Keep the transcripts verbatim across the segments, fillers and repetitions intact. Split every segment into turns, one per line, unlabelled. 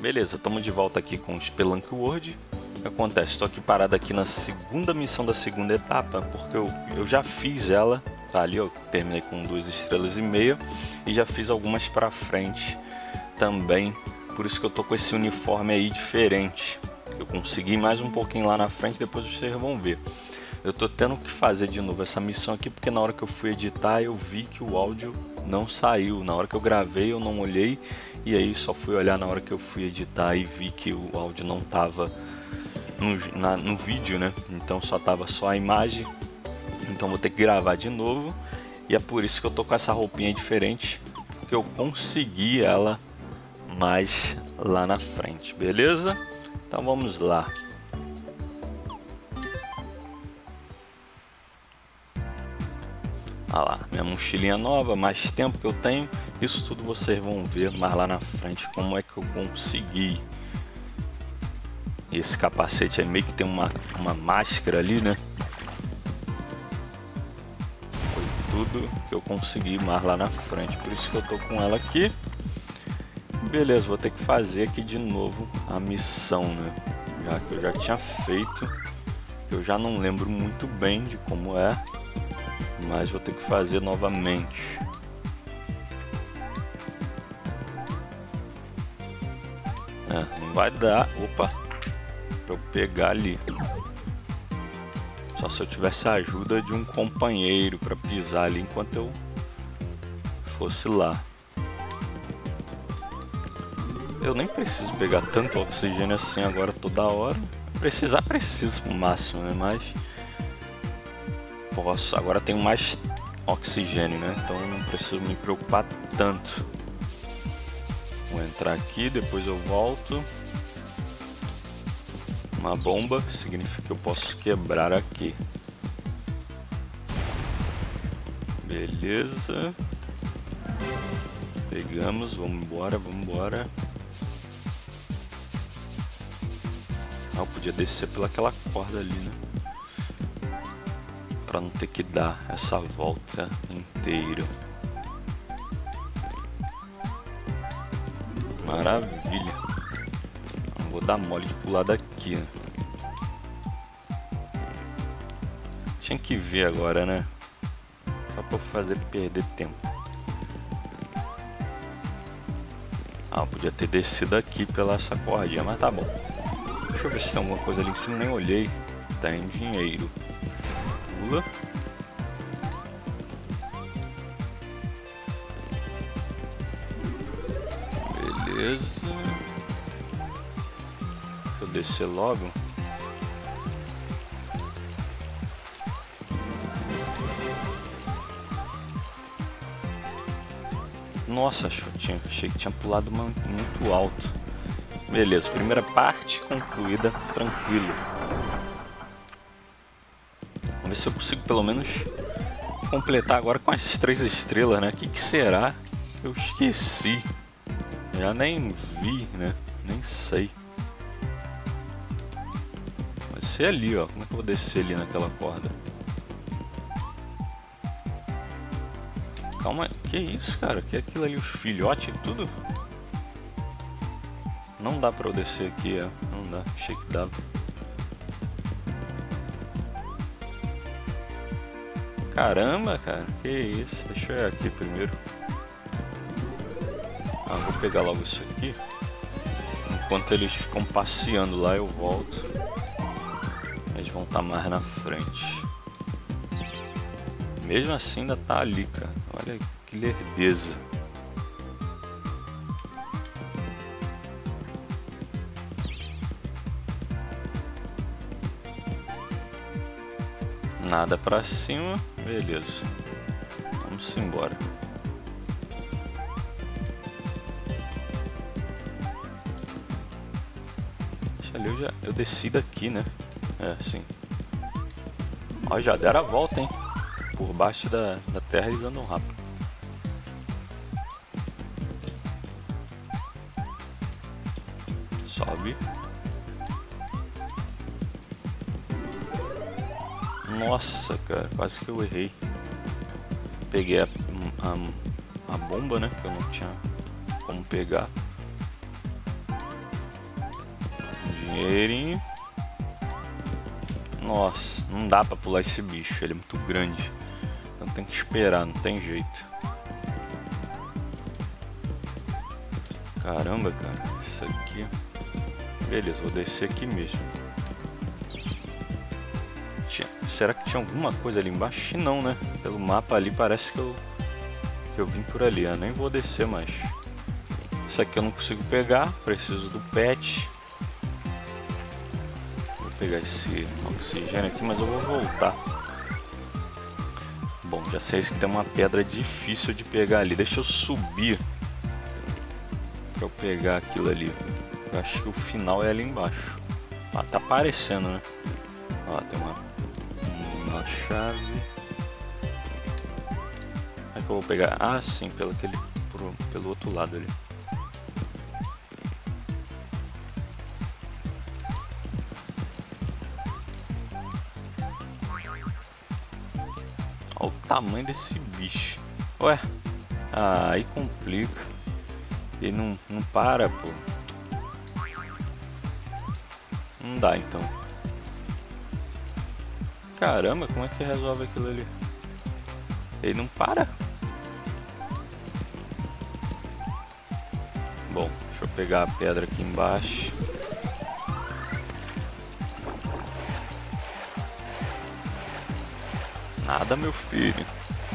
Beleza, estamos de volta aqui com o Spelunk World. O que acontece? Estou aqui parado aqui na segunda missão da segunda etapa, porque eu, eu já fiz ela, tá ali, eu terminei com duas estrelas e meia e já fiz algumas para frente também, por isso que eu tô com esse uniforme aí diferente. Eu consegui mais um pouquinho lá na frente, depois vocês vão ver. Eu tô tendo que fazer de novo essa missão aqui, porque na hora que eu fui editar eu vi que o áudio não saiu. Na hora que eu gravei eu não olhei, e aí só fui olhar na hora que eu fui editar e vi que o áudio não tava no, na, no vídeo, né? Então só tava só a imagem. Então vou ter que gravar de novo, e é por isso que eu tô com essa roupinha diferente, porque eu consegui ela mais lá na frente, beleza? Então vamos lá. Olha lá, minha mochilinha nova, mais tempo que eu tenho. Isso tudo vocês vão ver mais lá na frente, como é que eu consegui. Esse capacete aí meio que tem uma, uma máscara ali, né? Foi tudo que eu consegui mais lá na frente, por isso que eu tô com ela aqui. Beleza, vou ter que fazer aqui de novo a missão, né? Já que eu já tinha feito, eu já não lembro muito bem de como é, mas vou ter que fazer novamente. É, não vai dar, opa, pra eu pegar ali. Só se eu tivesse a ajuda de um companheiro para pisar ali enquanto eu fosse lá. Eu nem preciso pegar tanto oxigênio assim agora toda hora. Precisar, preciso no máximo, né? Mas posso. Agora tenho mais oxigênio, né? Então não preciso me preocupar tanto. Vou entrar aqui, depois eu volto. Uma bomba significa que eu posso quebrar aqui. Beleza. Pegamos, vamos embora, vamos embora. Ah, eu podia descer pelaquela corda ali, né? Pra não ter que dar essa volta inteira. Maravilha. Não vou dar mole de pular daqui, né? Tinha que ver agora, né? Só pra fazer perder tempo. Ah, eu podia ter descido aqui pela essa cordinha, mas tá bom. Deixa eu ver se tem alguma coisa ali em cima, nem olhei. Tem dinheiro. Pula. Beleza. Deixa eu descer logo. Nossa, achei, achei que tinha pulado uma, muito alto. Beleza, primeira parte concluída, tranquilo. Vamos ver se eu consigo pelo menos completar agora com as três estrelas, né? O que, que será? Eu esqueci. Já nem vi, né? Nem sei. Vai ser ali, ó. Como é que eu vou descer ali naquela corda? Calma, que isso, cara? Que é aquilo ali, os filhotes e tudo? Não dá pra eu descer aqui, ó. Não dá, achei que dava. Caramba, cara, que isso? Deixa eu ir aqui primeiro. Ah, vou pegar logo isso aqui. Enquanto eles ficam passeando lá, eu volto. Eles vão estar mais na frente. Mesmo assim ainda tá ali, cara. Olha que lerdeza. Nada pra cima. Beleza. Vamos embora. Deixa ali, eu, já, eu desci daqui, né? É, sim. Ó, já deram a volta, hein? Por baixo da, da terra eles andam rápido. Sobe. Nossa, cara, quase que eu errei. Peguei a, a, a bomba, né? Que eu não tinha como pegar. dinheirinho. Nossa, não dá pra pular esse bicho, ele é muito grande. Então tem que esperar, não tem jeito. Caramba, cara, isso aqui... Beleza, vou descer aqui mesmo. Tinha... Será que tinha alguma coisa ali embaixo? Não, né? Pelo mapa ali parece que eu... Que eu vim por ali, eu nem vou descer mais. Isso aqui eu não consigo pegar, preciso do pet. Vou pegar esse oxigênio aqui, mas eu vou voltar. Bom, já sei que tem uma pedra difícil de pegar ali. Deixa eu subir pra eu pegar aquilo ali. Eu acho que o final é ali embaixo. Ah, tá aparecendo, né? Ó, tem uma, uma chave. Como é que eu vou pegar? Ah, sim, pelo, aquele, pro, pelo outro lado ali. Olha o tamanho desse bicho. Ué, ah, aí complica. Ele não, não para, pô. Não dá então. Caramba, como é que resolve aquilo ali? Ele não para? Bom, deixa eu pegar a pedra aqui embaixo. Nada, meu filho.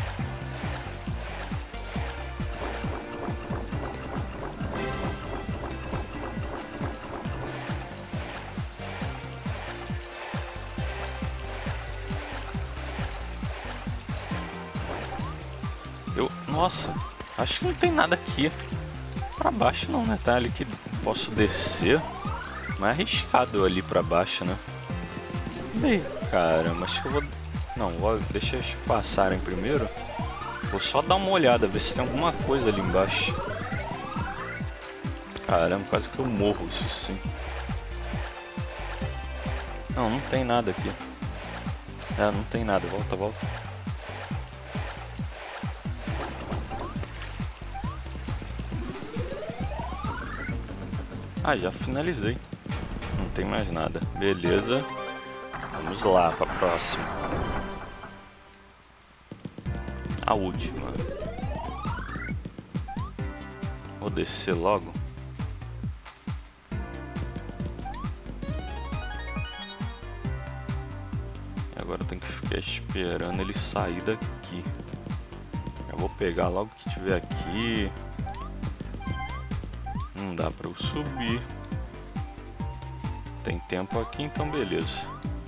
Eu, nossa, acho que não tem nada aqui pra baixo não, né? Tá ali que posso descer. Mas é arriscado ali pra baixo, né? Bem, caramba, acho que eu vou... Não, vou... deixa eles passarem primeiro. Vou só dar uma olhada, ver se tem alguma coisa ali embaixo. Caramba, quase que eu morro, isso sim. Não, não tem nada aqui. É, não tem nada, volta, volta. Ah, já finalizei. Não tem mais nada. Beleza. Vamos lá para a próxima. A última. Vou descer logo. E agora eu tenho que ficar esperando ele sair daqui. Eu vou pegar logo que tiver aqui. Não dá para eu subir. Tem tempo aqui, então beleza.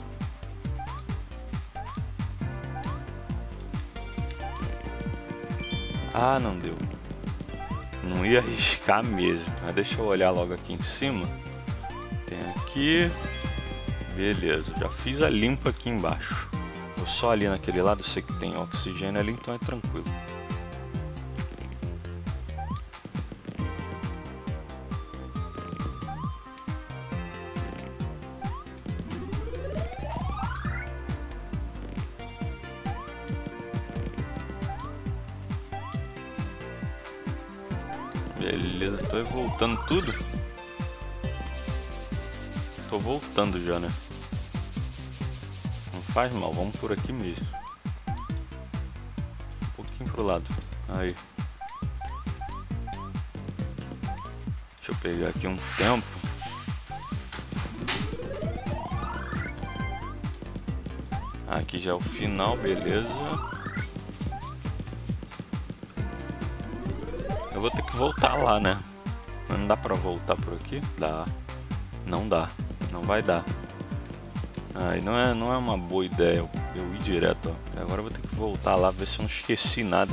Ah, não deu. Não ia arriscar mesmo. Mas deixa eu olhar logo aqui em cima. Tem aqui. Beleza, já fiz a limpa aqui embaixo. Vou só ali naquele lado, sei que tem oxigênio ali, então é tranquilo. Beleza, tô voltando tudo. Tô voltando já, né? Não faz mal, vamos por aqui mesmo. Um pouquinho pro lado. Aí. Deixa eu pegar aqui um tempo. Aqui já é o final, beleza. Eu vou ter que voltar lá, né? Não dá pra voltar por aqui? Dá. Não dá. Não vai dar. Aí não é, não é uma boa ideia eu, eu ir direto, ó. Agora eu vou ter que voltar lá, ver se eu não esqueci nada.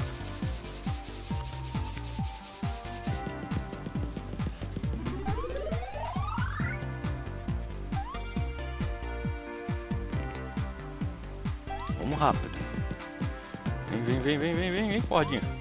Vamos rápido. Vem, vem, vem, vem, vem, vem, vem, cordinha.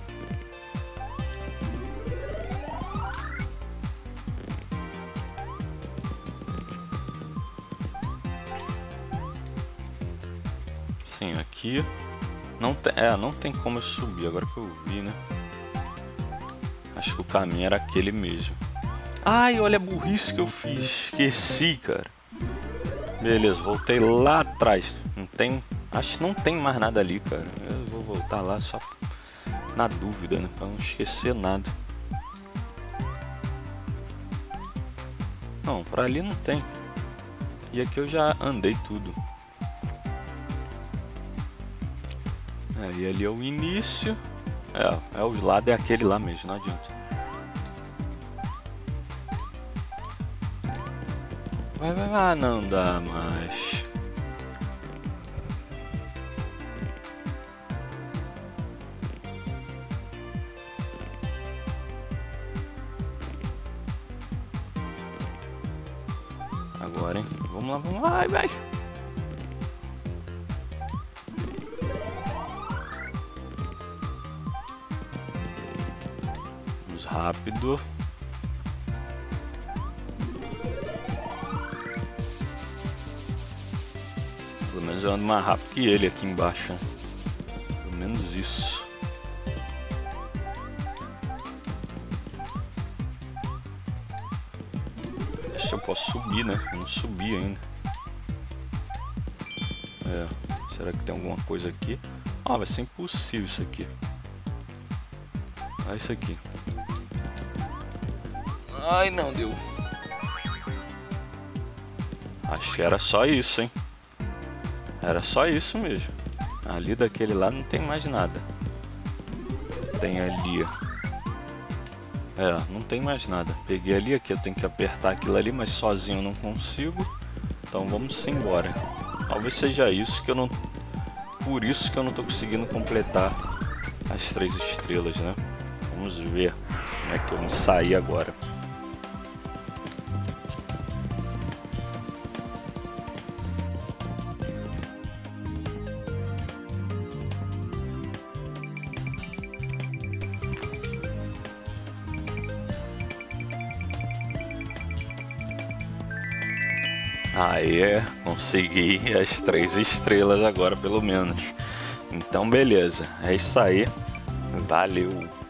Sim, aqui não tem, é, não tem como eu subir, agora que eu vi, né? Acho que o caminho era aquele mesmo. Ai, olha a burrice que eu fiz. Esqueci, cara. Beleza, voltei lá atrás. Não tem... Acho que não tem mais nada ali, cara. Eu vou voltar lá só na dúvida, né? Pra não esquecer nada. Não, pra ali não tem. E aqui eu já andei tudo. É, e ali é o início. É, é o lado, é aquele lá mesmo, não adianta. Vai, vai, vai, não dá mais. Agora, hein? Vamos lá, vamos lá, vai, vai. Vamos rápido. Pelo menos eu ando mais rápido que ele aqui embaixo. Né? Pelo menos isso. Acho que eu posso subir, né? Eu não subi ainda. É. Será que tem alguma coisa aqui? Ah, vai ser impossível isso aqui. Ah, isso aqui. Ai, não deu. Acho que era só isso, hein? Era só isso mesmo. Ali daquele lá não tem mais nada. Tem ali, ó. É, não tem mais nada. Peguei ali, aqui eu tenho que apertar aquilo ali, mas sozinho eu não consigo. Então vamos embora. Talvez seja isso que eu não... Por isso que eu não tô conseguindo completar as três estrelas, né? Vamos ver como é que eu me saí agora. Aê, consegui as três estrelas agora pelo menos. Então beleza, é isso aí. Valeu!